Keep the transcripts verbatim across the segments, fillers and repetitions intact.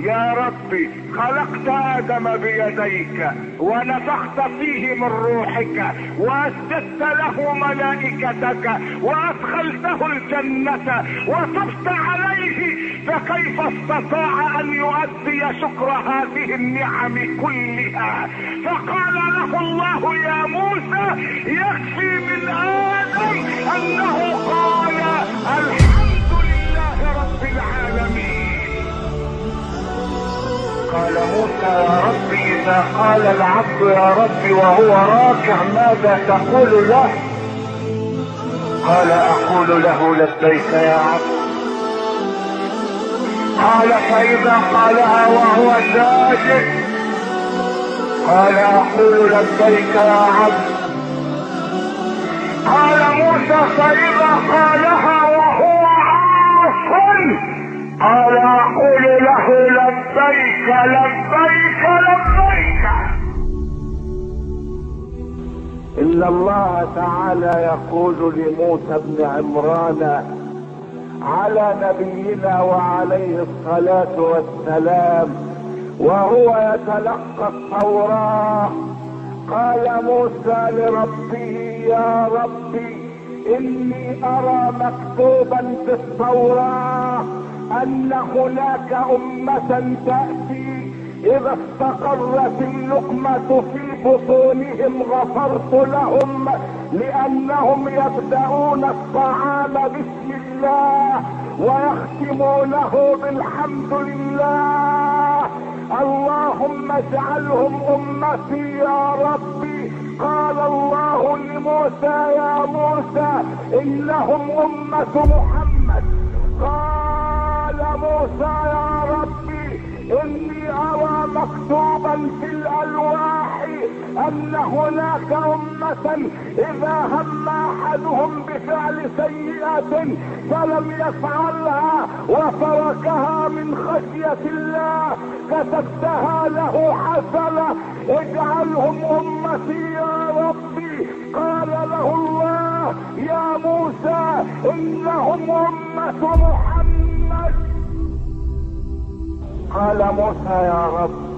يا ربي خلقت ادم بيديك ونفخت فيه من روحك واسجدت له ملائكتك وادخلته الجنة وتبت عليه، فكيف استطاع ان يؤدي شكر هذه النعم كلها؟ فقال له الله يا موسى يكفي من ادم انه قال الحمد لله رب العالمين. قال موسى يا رب اذا قال العبد يا رب وهو راكع ماذا تقول له؟ قال اقول له لبيك يا عبد. قال فاذا قالها وهو ساجد؟ قال اقول لبيك يا عبد. قال موسى فاذا قالها وهو عاص؟ قال اقول له لبيك لبيك لبيك. ان الله تعالى يقول لموسى بن عمران على نبينا وعليه الصلاة والسلام وهو يتلقى التوراة، قال موسى لربه يا ربي اني ارى مكتوبا في التوراة ان هناك امة تأتي اذا استقرت اللقمة في بطونهم غفرت لهم لانهم يبدأون الطعام بسم الله ويختمونه بالحمد لله. اللهم اجعلهم امتي يا ربي. قال الله لموسى يا موسى انهم امة محمد. قال موسى يا ربي اني ارى مكتوبا في الالواح ان هناك امة اذا هم احدهم بفعل سيئة فلم يفعلها وتركها من خشية الله كتبتها له حسنة اجعلهم امتي يا ربي. قال له الله يا موسى انهم امة محمد. قال موسى يا رب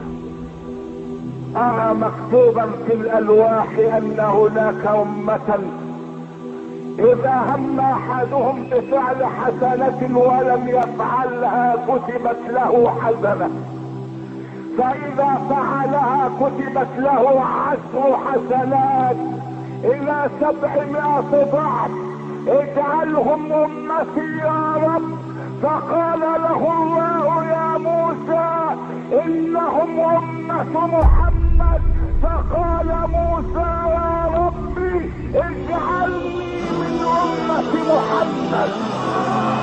ارى مكتوبا في الالواح ان هناك امة اذا هم احدهم بفعل حسنة ولم يفعلها كتبت له حسنة، فاذا فعلها كتبت له عشر حسنات الى سبعمائة ضعف اجعلهم امتي يا رب. فقال له الله يا موسى انهم امة محمد. فقال موسى يا ربي اجعلني من امة محمد.